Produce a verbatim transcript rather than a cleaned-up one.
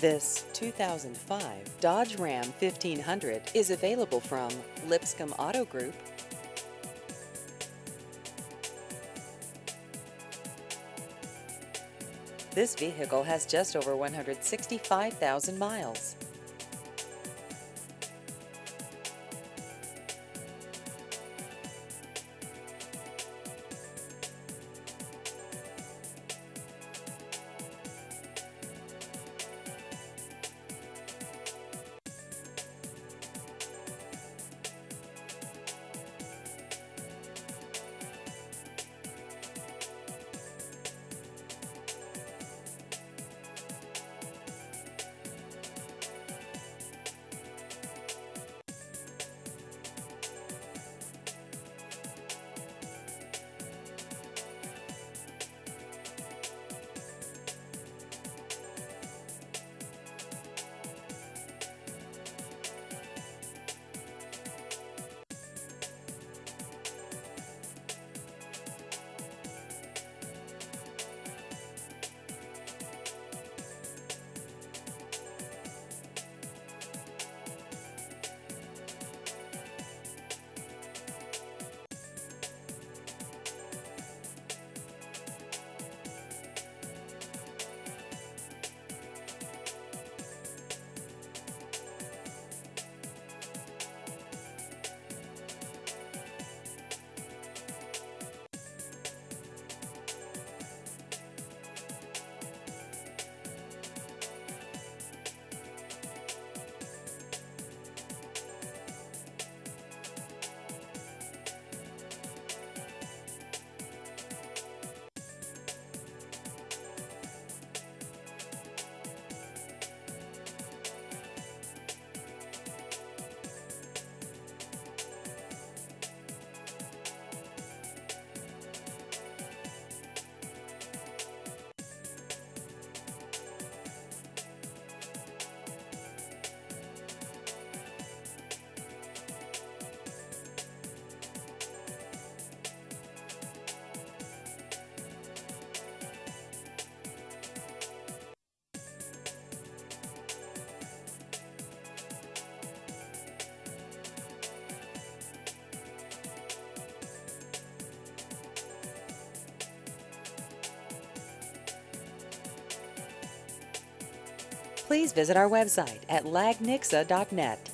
This two thousand five Dodge Ram fifteen hundred is available from Lipscomb Auto Group. This vehicle has just over one hundred sixty-five thousand miles. Please visit our website at lag nixa dot net.